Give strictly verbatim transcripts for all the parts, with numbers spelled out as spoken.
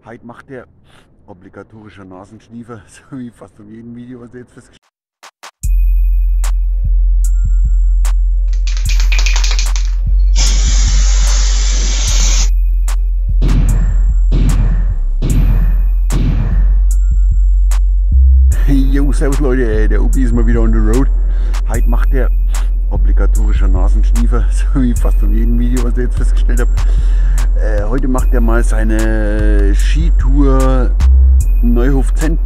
Heute macht der obligatorische Nasenschniefer, so wie fast in jedem Video, was ihr jetzt festgestellt habt. Jo, servus Leute, der Opi ist mal wieder on the road. Heute macht der obligatorische Nasenschniefer, so wie fast in jedem Video, was ihr jetzt festgestellt habt. Äh, heute macht er mal seine Skitour Neuhof-Zenn.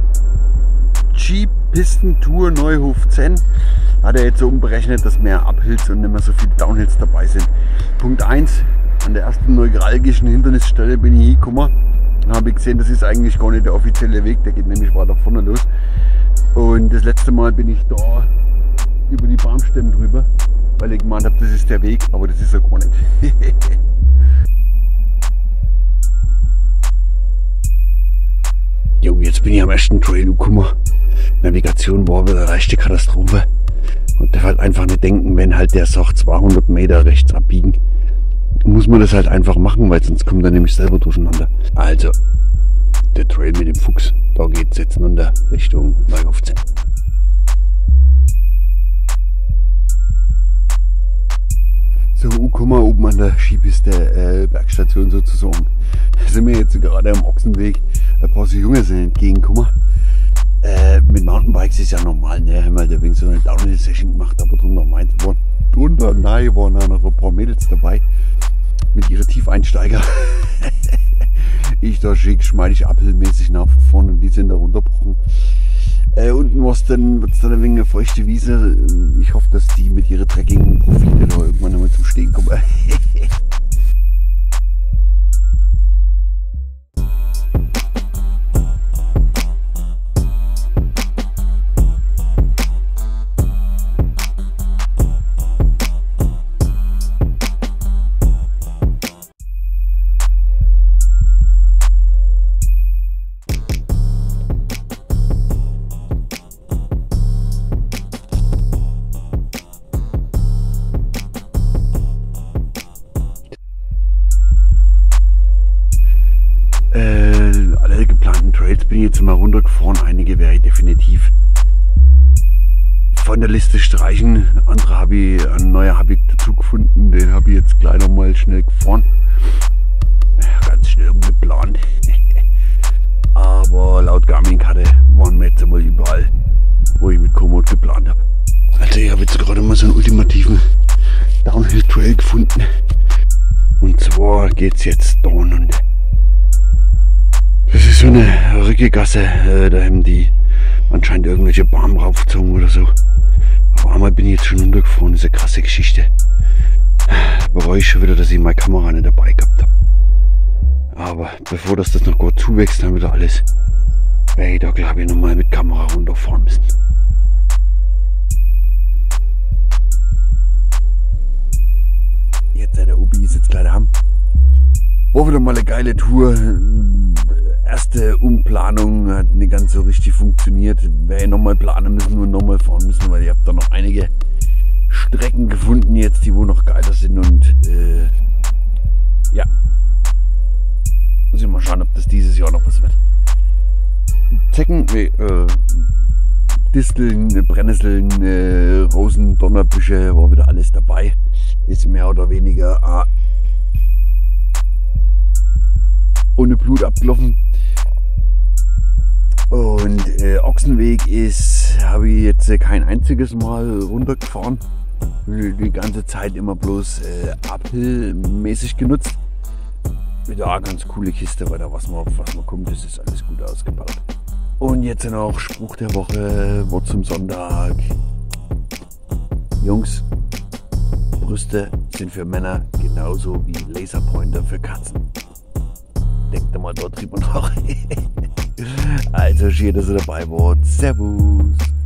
Skipistentour Neuhof-Zenn. Hat er jetzt so umberechnet, dass mehr Uphills und nicht mehr so viele Downhills dabei sind. Punkt eins, an der ersten neuralgischen Hindernisstelle bin ich hingekommen. Dann habe ich gesehen, das ist eigentlich gar nicht der offizielle Weg, der geht nämlich weiter vorne los. Und das letzte Mal bin ich da über die Baumstämme drüber, weil ich gemeint habe, das ist der Weg, aber das ist er gar nicht. Jo, jetzt bin ich am ersten Trail gekommen. Navigation war wieder eine leichte Katastrophe. Und darf halt einfach nicht denken, wenn halt der sagt zweihundert Meter rechts abbiegen, muss man das halt einfach machen, weil sonst kommt er nämlich selber durcheinander. Also, der Trail mit dem Fuchs, da geht es jetzt runter Richtung Neuhof-Zenn. So, kommen wir oben an der Skipiste, äh, Bergstation sozusagen. Da sind wir jetzt gerade am Ochsenweg. Ein paar so Junge sind entgegengekommen. Äh, mit Mountainbikes ist ja normal, ne? Haben wir halt ein wenig so eine Downhill-Session gemacht, aber drunter meint waren drunter, nein, waren auch noch ein paar Mädels dabei. Mit ihren Tiefeinsteiger. Ich da schick, geschmeidig Uphill-mäßig nachgefahren und die sind da runtergebrochen. Äh, unten wird es dann, wird's dann ein wenig eine feuchte Wiese. Ich hoffe, dass die mit ihren dreckigen Profilen da irgendwann einmal zum Stehen kommen. Äh, alle geplanten Trails bin ich jetzt mal runtergefahren. Einige werde ich definitiv von der Liste streichen. Andere habe ich, ein neuer habe ich dazu gefunden. Den habe ich jetzt gleich noch mal schnell gefahren. Ganz schnell umgeplant. Aber laut Garmin-Karte waren wir jetzt einmal überall, wo ich mit Komoot geplant habe. Also ich habe jetzt gerade mal so einen ultimativen Downhill-Trail gefunden. Und zwar geht es jetzt da runter. Das ist so eine Rückegasse, äh, da haben die anscheinend irgendwelche Bahnen raufgezogen oder so. Aber einmal bin ich jetzt schon runtergefahren, das ist eine krasse Geschichte. Bereue ich schon wieder, dass ich meine Kamera nicht dabei gehabt habe. Aber bevor das, das noch gut zuwächst, dann wieder alles, werde ich da glaube ich nochmal mit Kamera runterfahren müssen. Jetzt der Obi ist jetzt gleich daheim. War wieder mal eine geile Tour. Erste Umplanung hat nicht ganz so richtig funktioniert. Wäre nochmal planen müssen und nochmal fahren müssen, weil ich habe da noch einige Strecken gefunden jetzt, die wo noch geiler sind und äh, ja. Muss ich mal schauen, ob das dieses Jahr noch was wird. Zecken, nee, äh, Disteln, Brennnesseln, äh, Rosen, Donnerbüsche, war wieder alles dabei. Ist mehr oder weniger ah, ohne Blut abgelaufen. Und äh, Ochsenweg ist, habe ich jetzt äh, kein einziges Mal runtergefahren. Die, die ganze Zeit immer bloß äh, Uphill-mäßig genutzt. Wieder eine ganz coole Kiste, weil da was man, was man kommt, das ist alles gut ausgebaut. Und jetzt noch Spruch der Woche, Wort zum Sonntag. Jungs, Brüste sind für Männer genauso wie Laserpointer für Katzen. Denkt mal dort drüber nach. Also schön, dass ihr dabei wart. Servus.